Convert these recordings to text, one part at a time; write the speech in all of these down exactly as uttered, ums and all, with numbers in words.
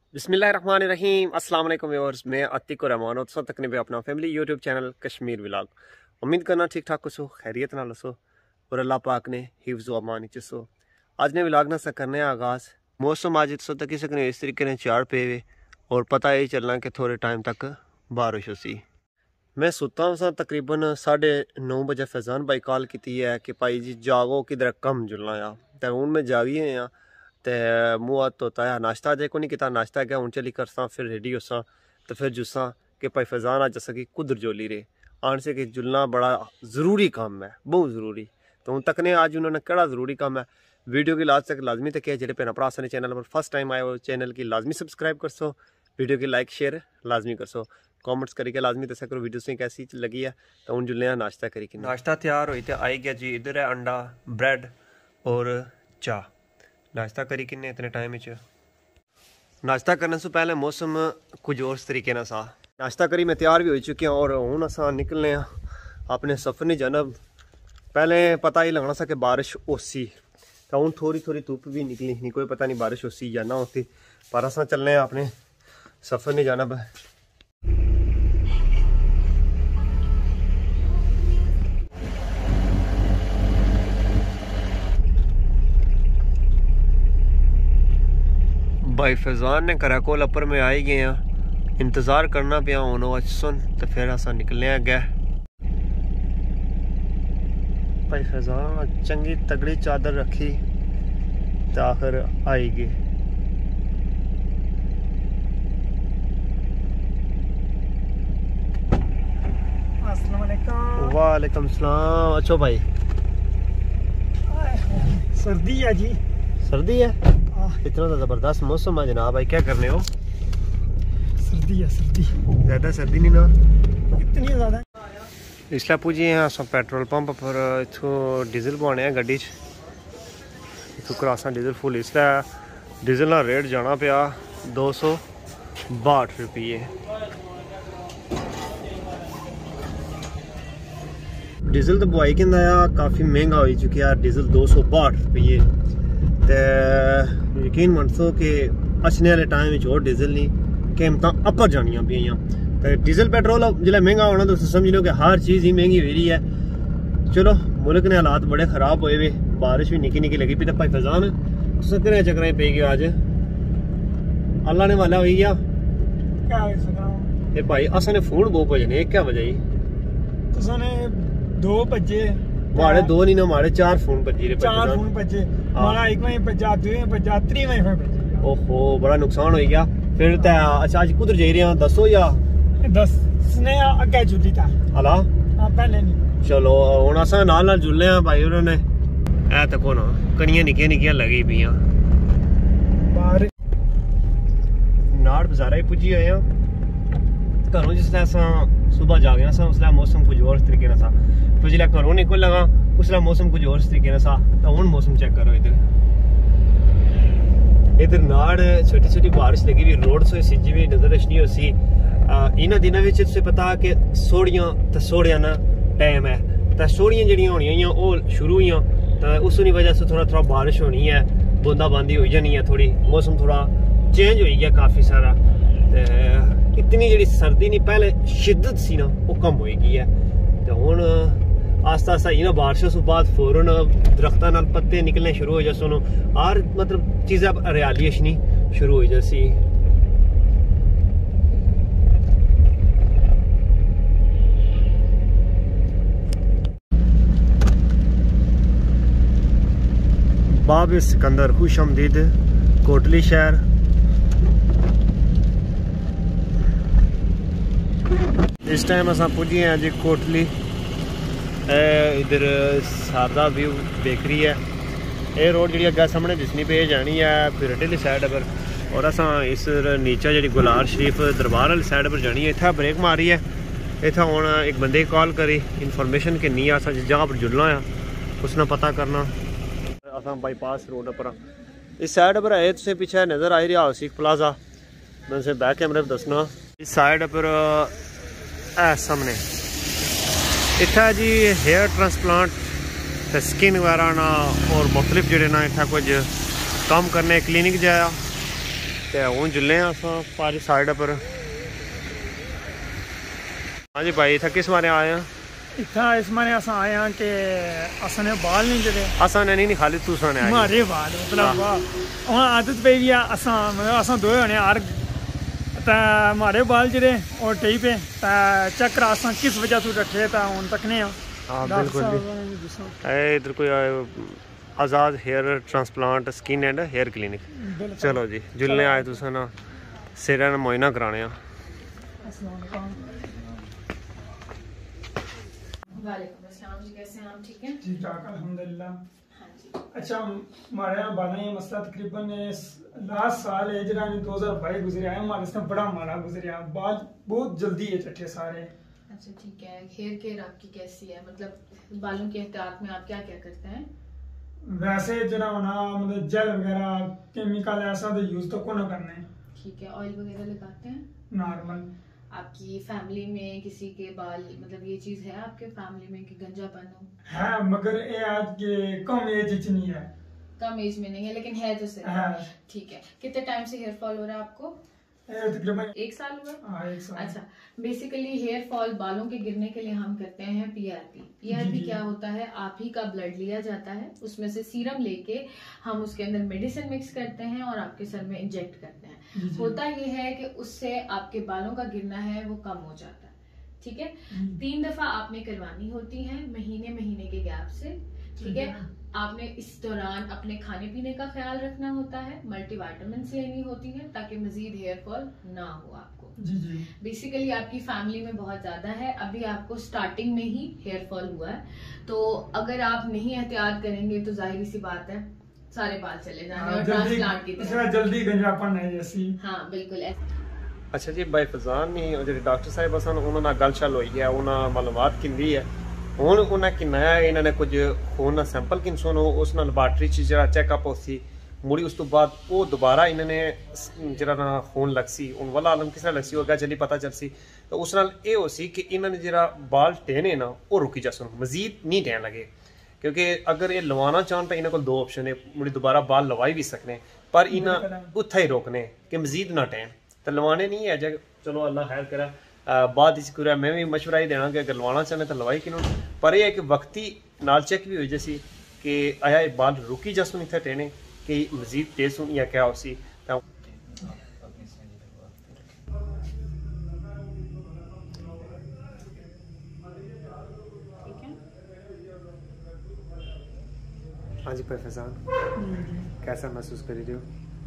बिस्मिल्लाहिर्रहमानिर्रहीम अस्सलाम वालेकुम व्यूअर्स, मैं अतीक रहमान और तकने पे अपना family YouTube channel Kashmir vlog. उम्मीद करना ठीक ठाक हो, खैरियत नाल हो और अल्लाह पाक ने हिफ्ज़ व अमान चो। आज ने व्लॉग ना करने आगाज़ मौसम आज सो तक सकने इस तरीके ने चाड़ पे वे और पता ही चलना कि थोड़े टाइम तक बारिश होसी। मैं सुता सा तकरीबन साढ़े नौ बजे फैजान भाई कॉल की है कि भाई जी जागो किधर कम जुलना आ, तो हूँ मैं जागी हाँ तो मुँह हाथ धोता है, नाश्ता अजे को नहीं किया, नाश्ता क्या हूँ चली करसा फिर रेडी होसा तो फिर जुस्सा कि भाई फैजान आज जैसा कि कुदर जोली रे आन से कि जुलना बड़ा ज़रूरी काम है, बहुत ज़रूरी। तो हूँ तकने आज उन्होंने कड़ा ज़रूरी काम है। वीडियो की लास्ट तक लाजमी तक है, जेडे भैन भरा सारे चैनल पर फर्स्ट टाइम आए हो चैनल की लाजमी सब्सक्राइब कर सो, वीडियो की लाइक शेयर लाजमी कर सो, कमेंट्स करके लाजमी दसा करो वीडियो से कैसी लगी है। तो हूँ जुलने नाश्ता करी कि नाश्ता तैयार हुई तो आई गया जी, इधर है अंडा ब्रेड और चाह। नाश्ता करी किन्ने इतने टाइम नाश्ता करने से पहले मौसम कुछ और तरीके ना सा। नाश्ता करी मैं तैयार भी हो चुकी हूँ और हूँ असा निकलने अपने सफ़र नहीं जानब। पहले पता ही लगना सा कि बारिश होसी, तो हूँ थोड़ी थोड़ी धूप भी निकली नहीं, कोई पता नहीं बारिश होसी या ना होती, पर असा चलने अपने सफ़र नहीं जानब। भाई फैजान ने करा कोल अपर में आई गए हैं, इंतज़ार करना पिया हूँ अच्छ सुन तो फिर असा निकलने गए। भाई फैजान चंगी तगड़ी चादर रखी तो आखिर आई गए। अस्सलाम वालेकुम। वालेकुम सलाम। अच्छो भाई सर्दी है जी, सर्दी है इतना तो ज़बरदस्त मौसम है जनाब। भाई क्या करने हो? सर्दी है, सर्दी ज़्यादा सर्दी नहीं ना, इतनी ज़्यादा। इसलिए पुजे हैं अस पेट्रोल पंप पर, इतों डीजल पवाने गड्डी इतों करासा डीजल फुल। इसलिए डीजल का रेट जाना पाया दो सौ बाहठ रुपये। डीजल तो बुआई के काफ़ी महंगा हो चुकी है, डीजल दो सौ बाहठ रुपये। तो यकीन मनसो कि अचने वाले टाइम और डीजल नहीं कीमत अपर जानिया पियाँ। तो डीजल पेट्रोल जिसले महंगा होना तो समझ लो कि हर चीज़ ही महंगी हुई है। चलो मुल्क ने हालात बड़े ख़राब होए वे, बारिश भी निकी निकी लगी पी। तो भाई फैजान चक्कर चक्कर पे गया अज, अल्लाह ने वाला हो गया क्या भाई। असा ने फोन बहुत बजने, क्या वजह ही दो बजे माड़े दो नहीं ना माड़े चार फोन बजे, चार फोन बजे माड़ा एक वहीं बजा दो बजा त्री वहीं बजे। ओहो बड़ा नुकसान हो गया फिर। तो अच्छा आज कुधर जा रहे हैं दसो या दस ने अगे जुली था हला पहले नहीं। चलो हुन असा नाल नाल जुलने हैं भाई। उन्होंने ऐ तको ना कनियां निक्कियां निक्कियां लगी पियां बाहर नाड़ बाजारा ही पुजी आए हैं घरों। जिसलै अस सुबह जागे ना उसलै मौसम कुछ और तरीके ना था, फिर जिसलै घरों निकल लगा उसलै मौसम कुछ और तरीके ना था। तो हुन मौसम चेक करो, इधर इधर नाड़ छोटी छोटी बारिश लगी हुई, रोड से सिजी भी नजर नहीं होसी। इन्होंने दिनों में तुझे पता कि सोड़ियां तो सोड़ियां ना टाइम है, तो सोड़ियां जड़ियां होनी वो शुरू हुई, तो उस वजह से थोड़ा थोड़ा बारिश होनी है, बूंदाबांदी हो जानी है, थोड़ी मौसम थोड़ा चेंज हो गया काफ़ी सारा। तो इतनी जी सर्दी नहीं पहले शिद्दत सी ना वो कम हो गई है। तो हुन आस्ता आस्ता इन्होंने बारिशों से बाद फौरन दरख्तों नाल पत्ते निकलने शुरू हो जाते, हर मतलब चीज़ें हरियाली अछनी शुरू हो जाती। बाब सिकंदर खुश आमदीद कोटली शहर। इस टाइम अस पुजे हैं जी कोटली। इधर सादा व्यू बेकरी है, ये रोड जी अगर सामने दिसनी पे जानी है पिरट वाली साइड पर, और अस इस नीचे जी गुलार शरीफ दरबार वाली साइड पर जानी है। इतना ब्रेक मारी है, इतना हूँ एक बंदे कॉल करी इन्फॉर्मेशन कि नहीं अस जिस जगह पर जुलना है उसने पता करना। अस बाईपास रोड पर इस साइड पर है, तुझे पीछे नज़र आई रहा सिख प्लाजा, मैं उसे बैक कैमरे पर दसना। इस साइड पर है सामने इतना जी हेयर ट्रांसप्लांट तो स्किन वगैरह ना और मुख्तलिफ जोड़े ना इतना कुछ काम करने क्लिनिक जाया ते हूँ जुल्ले अस पारी साइड पर। हाँ जी भाई इतना किस बारे आए हैं? इतना इस माने अस आए हैं कि असने बाल नहीं जड़े असाने नहीं खाली तू साने आए हमारे बाल मतलब हूँ आदत पे भी असा मतलब असा दो होने हर हमारे बाल जड़े और टेई पे चक्कर असा किस वजह से रखे तो हूँ तकने। हाँ बिल्कुल इधर कोई Azad hair transplant skin and hair clinic. चलो जी जुल्ले आए तुस ना सिर मोइना कराने। ठीक ठाक अल्हम्दुलिल्लाह। अच्छा हमारे यहाँ बाला ये मसला तकरीबन लास्ट साल है जरा दो हजार बाईस गुजरिया है हमारे इसमें बड़ा माड़ा गुजरिया बाल बहुत जल्दी है चट्टे सारे। अच्छा ठीक है हेयर केयर आपकी कैसी है मतलब बालों के एहतियात में आप क्या क्या करते हैं? वैसे जरा ना मतलब जेल वगैरह केमिकल ऐसा तो यूज तो कौन करना है। ठीक है ऑयल वगैरह लगाते हैं? नॉर्मल। आपकी फैमिली में किसी के बाल मतलब ये चीज है आपके फैमिली में कि गंजापन हो? है मगर ये आज के कम एज नहीं है। कम एज में नहीं है लेकिन है तो सही। ठीक है कितने टाइम से हेयर फॉल हो रहा है आपको? तकरीबन एक साल हुआ? हाँ एक साल। अच्छा बेसिकली हेयर फॉल बालों के गिरने के लिए हम करते हैं पीआरपी। पीआरपी क्या होता है आप ही का ब्लड लिया जाता है उसमें से सीरम लेके हम उसके अंदर मेडिसिन मिक्स करते हैं और आपके सर में इंजेक्ट करते हैं। होता ये है कि उससे आपके बालों का गिरना है वो कम हो जाता है। ठीक है तीन दफा आपने करवानी होती है महीने महीने के गैप से। ठीक है आपने इस दौरान अपने खाने पीने का ख्याल रखना होता है मल्टीविटामिन लेनी होती है ताकि मजीद हेयर फॉल ना हो आपको। जी जी। बेसिकली आपकी फैमिली में बहुत ज्यादा है अभी आपको स्टार्टिंग में ही हेयर फॉल हुआ है तो अगर आप नहीं एहतियात करेंगे तो जाहिर सी बात है सारे बाल चले जाएंगे और ट्रांसप्लांट की तरह जल्दी गंजापन है जैसी। हाँ बिल्कुल। अच्छा जी भाई फजान नहीं जो डॉक्टर साहब असन उन्होंने गल शल हुई है उन्हें मालूमात किंदी है हूँ उन्हें किन्ना इन्होंने कुछ खून सैंपल किन सुनो उस लैबार्टरी च जरा चैकअप उसी मुड़ी उस तो बाद वो दोबारा इन्होंने जरा ना खून लगसी उन वाला आलम किस लगसी होगा जल्दी पता चलसी तो उस नाल ये हो सी कि इन्होंने जरा बाल टेने ना वो रुकी जा सुन मजीद नहीं टहन लगे क्योंकि अगर ये लवाना चाहन तो इन्होंने को दो ऑप्शन है मुड़ी दोबारा बाल लवाई भी सकने पर इन्हें उत्थे ही रोकने कि मजीद ना टहन तो लवाने नहीं है जब चलो अल्लाह खैर करा बाद पूरा मैं भी मशवरा ही देना कि अगर लवाना चाहने तो लवाई कि पर यह कि वक्ती नाल चेक भी हो जैसी कि आया बाल रुकी जा सुन इतने टेने कि मजीद तेज सुन या क्या उसी हाँ जी भाई फैजान कैसा महसूस कर रही हो?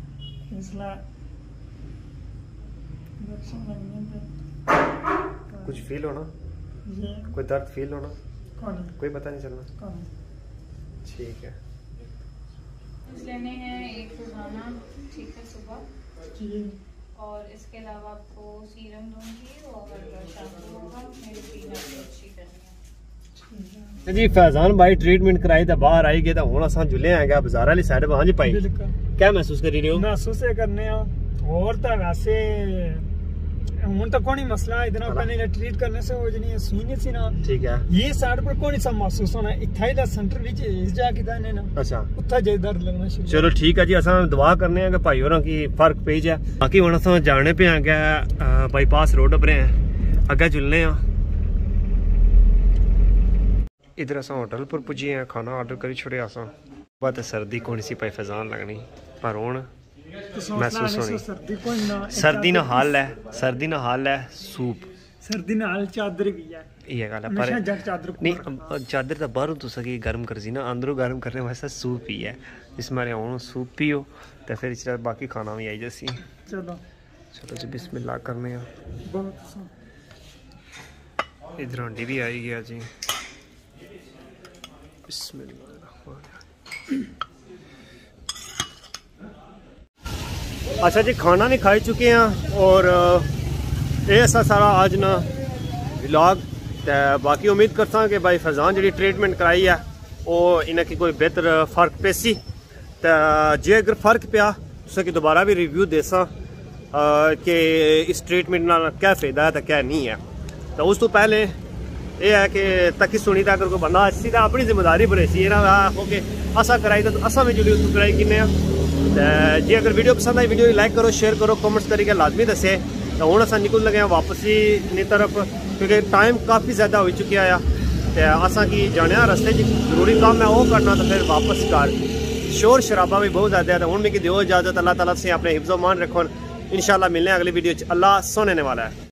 कुछ फील होना कोई दर्द फील होना कोई पता नहीं चलना? ठीक है लेने हैं एक रोजाना ठीक है सुबह और इसके अलावा आपको सीरम दूंगी और शैम्पू होगा मेरी रूटीन आपको अच्छी करनी है। जी फैजान भाई ट्रीटमेंट कराई तो बाहर आई गए तो हुन असां जुले आ गया बाजार वाली साइड पे। हाँ जी भाई क्या महसूस कर रही हो? महसूस करने और तो वैसे हूं तो कोई मसला इतना पहले ट्रीट करने से हो जनी सीन सी ना। ठीक है ये साइड पर कोई सा महसूस होना इथा दा सेंटर विच इस जाके दा ने ना। अच्छा उथा जे दर्द लगना शुरू। चलो ठीक है जी असां दुआ करने हैं कि भाई होरां की फर्क पे जाए। बाकी हुन असां जाने पे आ गया बाईपास रोड पर हैं अगे चलने आ। इधर असां होटल पर पुजी हैं खाना ऑर्डर करी छोड़े असां बात सर्दी कोनी सी भाई फैजान लगनी पर हुन महसूस होनी सर्दी ना हाल है सर्दी ना हाल है सूप सर्दी ना हाल चादर भी है ये गल है पर चादर नहीं चादर तो बाहरों तो सकी गर्म कर सी ना अंदरों गर्म करने वास्ते सूप ही है जिस मारे हूँ सूप पियो तो फिर इस बाकी खाना भी आई जैसी। चलो चलो जी बिस्मिल्लाह करने इधर हंडी भी आई गया जी बिस्मिल्लाह। अच्छा जी खाना भी खाई चुके हैं और ये ऐसा सारा आज ना व्लॉग तो बाकी उम्मीद करता कि भाई फैजान जी ट्रीटमेंट कराई है वो इन्हें कोई बेहतर फर्क पेसी तो जे अगर फर्क पिया तो कि दोबारा भी रिव्यू देसा कि इस ट्रीटमेंट ना क्या फायदा है तो क्या नहीं है। तो उस तो पहले ये है कि तकी सुनी था अगर कोई बंदा अच्छी तो अपनी जिम्मेदारी पर ऐसी ना हो कि असा कराई तो असा में जुड़ी उसको कराई किन्ने जी अगर वीडियो पसंद आई वीडियो लाइक करो, शेयर करो, कमेंट्स करके लाजमी दसे। तो हूँ अस निकल लगे वापसी की तरफ क्योंकि टाइम काफ़ी ज़्यादा हो चुका है। तो असा की जाने रस्ते जरूरी काम है वो करना, तो फिर वापस कर शोर शराबा भी बहुत ज़्यादा है। तो हूँ मिगी दो इजाज़त, अल्लाह ताला से अपने हिफ्ज़ो मान रखो। इंशाल्लाह मिलने अगली वीडियो। अल्लाह सोने वाला है।